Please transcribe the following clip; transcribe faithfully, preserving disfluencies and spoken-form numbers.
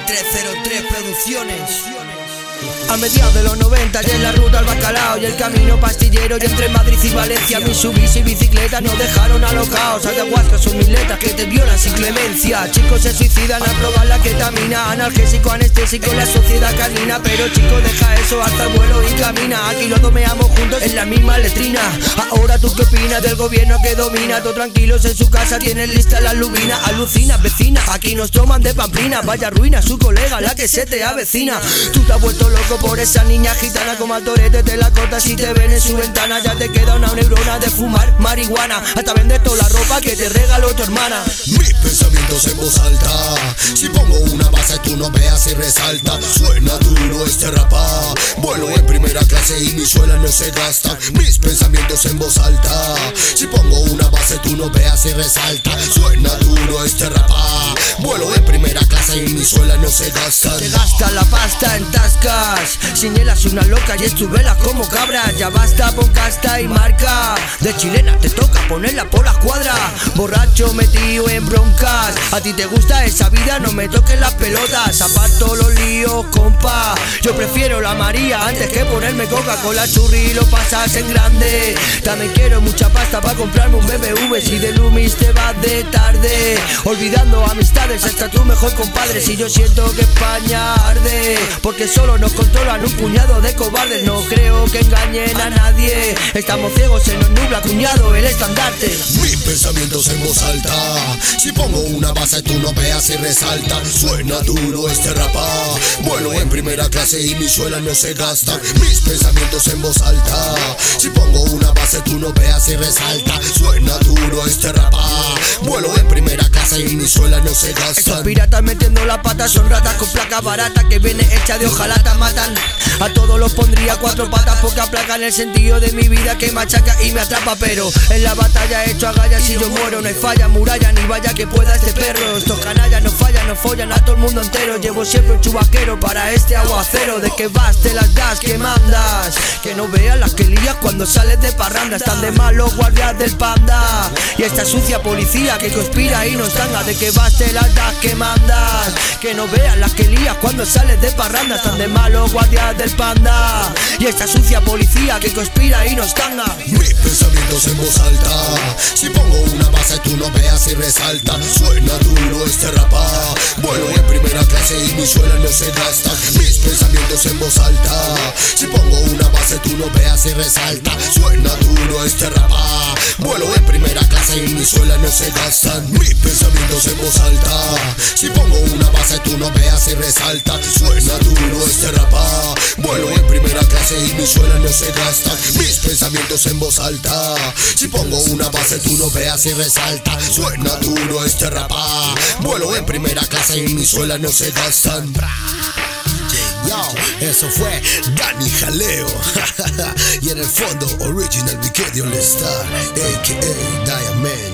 tres cero tres Producciones. A mediados de los noventa y en la ruta al bacalao y el camino pastillero, y entre Madrid y Valencia Mitsubishi y bicicleta nos dejaron alocados. Ayahuasca son miletas que te violan sin clemencia. Chicos se suicidan al probar la ketamina, analgésico, anestésico, la sociedad canina. Pero chicos, deja eso, hasta el vuelo y camina. Aquí los domeamos juntos en la misma letrina. Ahora tú qué opinas del gobierno que domina. Todos tranquilos en su casa, tienen lista la lubina. Alucina, vecina, aquí nos toman de pamplina. Vaya ruina, su colega, la que se te avecina. Tú te has vuelto loco por esa niña gitana, como al torete te la cortas si te ven en su ventana. Ya te queda una neurona de fumar marihuana, hasta vender toda la ropa que te regaló tu hermana. Mis pensamientos en voz alta, si pongo una base tú no veas y resalta. Suena duro este rapá, vuelo en primera clase y mi suela no se gasta. Mis pensamientos en voz alta, si pongo una base tú no veas y resalta. Suena duro este rapá, vuelo en primera clase y mi suela no se gasta. Te gasta la pasta en tascas, señalas una loca y estuvelas como cabra. Ya basta, pon casta y marca. De chilena te toca ponerla por las cuadras. Borracho metido en broncas, a ti te gusta esa vida, no me toques las pelotas. Aparto los líos, compa, yo prefiero la María antes que ponerme Coca-Cola churri y lo pasas en grande. También quiero mucha pasta para comprarme un B M W. Si de Loomis te vas de tarde, olvidando amistades hasta tu mejor compadre. Si yo siento que España arde, porque solo nos controlan un puñado de cobardes. No creo que engañen a nadie, estamos ciegos, se nos nubla cuñado el estandarte. Mis pensamientos en voz alta, si pongo una base tú no veas y resalta. Suena duro este rapá, vuelo en primera clase y mi suela no se gasta. Mis pensamientos en voz alta, si pongo una base tú no veas y resalta. Suena duro este rapá, vuelo en primera clase y mi suela no se gasta. Esos piratas metiendo la pata son ratas con placa barata que viene hecha de hojalata. Matan a todos, los pondría cuatro patas porque aplacan el sentido de mi vida que machaca y me atrapa. Pero en la batalla he hecho agallas, si yo muero no hay falla, muralla ni vaya que pueda este perro. Estos canallas no fallan, no follan a todo el mundo entero. Llevo siempre un chubaquero para este aguacero. De que vas te las das que mandas, que no veas las que lías cuando sales de parranda. Están de mal los guardias del panda y esta sucia policía que conspira y nos tanga. De que vas te las das que mandas, que no veas las que lías cuando sales de parranda. Están de mal los guardias del panda y esta sucia policía que conspira y nos tanga. Mis pensamientos en voz alta, si pongo una base tú no veas y resalta. Suena duro este rapá, vuelo en primera clase y mi suela no se gasta. Mis pensamientos en voz alta, si pongo una base tú no veas y resalta. Suena duro este rapá, vuelo en primera clase y mi suela no se gasta. Mis pensamientos en voz alta, si pongo una base tú no veas y resalta. Suena duro este rapá, vuelo en primera clase y mi suela no se gasta. Mis pensamientos en voz alta, si pongo una base tú no veas y resalta. Suena duro este rapá, vuelo en primera clase y mi suela no se gastan. Yo, eso fue Dani Jaleo y en el fondo Original Vicario Lestar, a k a Diamond.